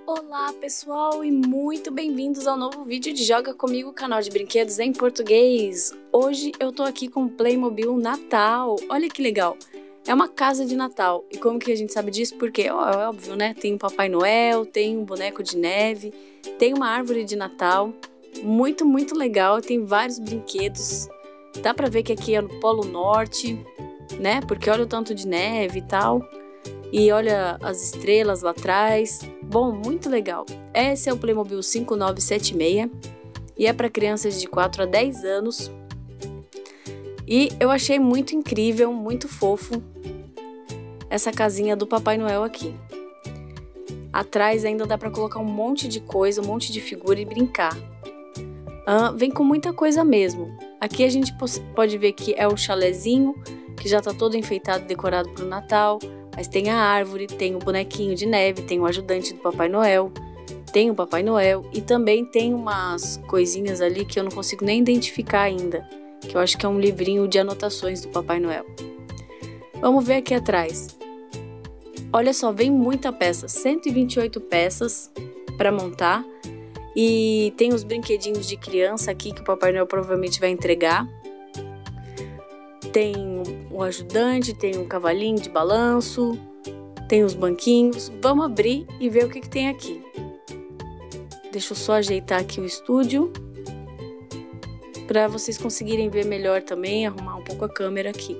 Olá pessoal e muito bem-vindos ao novo vídeo de Joga Comigo, canal de brinquedos em português. Hoje eu tô aqui com o Playmobil Natal, olha que legal, é uma casa de Natal. E como que a gente sabe disso? Porque é óbvio, né? Tem um Papai Noel, tem um boneco de neve, tem uma árvore de Natal, muito legal, tem vários brinquedos. Dá pra ver que aqui é no Polo Norte, né? Porque olha o tanto de neve e tal. E olha as estrelas lá atrás. Bom, muito legal. Esse é o Playmobil 5976 e é para crianças de 4 a 10 anos. E eu achei muito incrível, muito fofo essa casinha do Papai Noel aqui. Atrás ainda dá para colocar um monte de coisa, um monte de figura e brincar. Vem com muita coisa mesmo. Aqui a gente pode ver que é um chalezinho que já está todo enfeitado, decorado para o Natal. Mas tem a árvore, tem o bonequinho de neve, tem o ajudante do Papai Noel, tem o Papai Noel e também tem umas coisinhas ali que eu não consigo nem identificar ainda, que eu acho que é um livrinho de anotações do Papai Noel. Vamos ver aqui atrás. Olha só, vem muita peça, 128 peças para montar e tem os brinquedinhos de criança aqui que o Papai Noel provavelmente vai entregar. Tem o ajudante, tem um cavalinho de balanço, tem os banquinhos. Vamos abrir e ver o que tem aqui. Deixa eu só ajeitar aqui o estúdio para vocês conseguirem ver melhor também, arrumar um pouco a câmera aqui.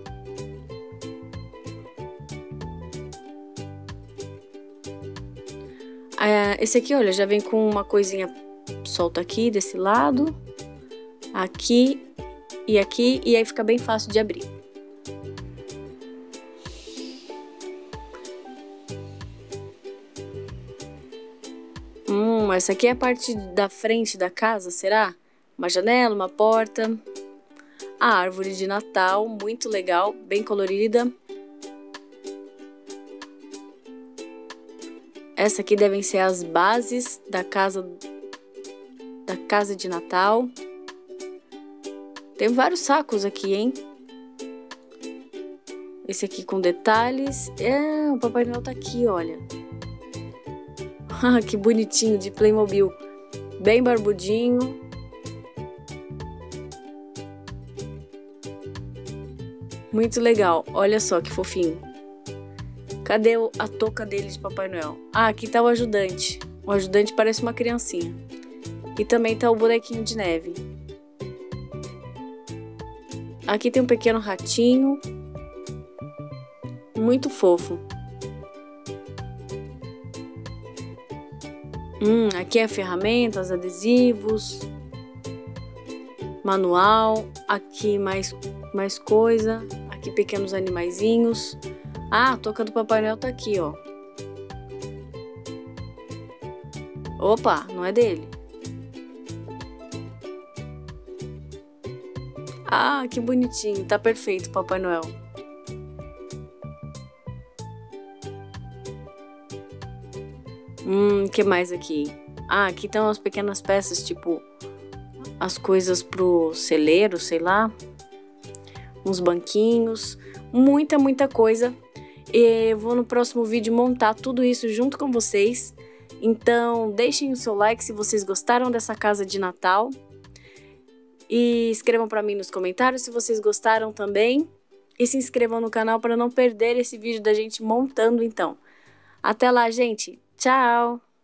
Esse aqui, olha, já vem com uma coisinha solta aqui desse lado, aqui, e aí fica bem fácil de abrir. Essa aqui é a parte da frente da casa, será? Uma janela, uma porta. A árvore de Natal, muito legal, bem colorida. Essa aqui devem ser as bases da casa de Natal. Tem vários sacos aqui, hein? Esse aqui com detalhes. O Papai Noel tá aqui, olha. Que bonitinho, de Playmobil. Bem barbudinho. Muito legal. Olha só que fofinho. Cadê a touca dele de Papai Noel? Aqui tá o ajudante. O ajudante parece uma criancinha. E também tá o bonequinho de neve. Aqui tem um pequeno ratinho. Muito fofo. Aqui é ferramentas, adesivos, manual. Aqui mais coisa. Aqui pequenos animaizinhos. A touca do Papai Noel tá aqui, ó. Opa, não é dele. Que bonitinho, tá perfeito, Papai Noel. Que mais aqui? Aqui estão as pequenas peças, tipo as coisas pro celeiro, sei lá. Uns banquinhos, muita coisa. Eu vou no próximo vídeo montar tudo isso junto com vocês. Então, deixem o seu like se vocês gostaram dessa casa de Natal. E escrevam para mim nos comentários se vocês gostaram também. E se inscrevam no canal para não perder esse vídeo da gente montando, então. Até lá, gente! Tchau!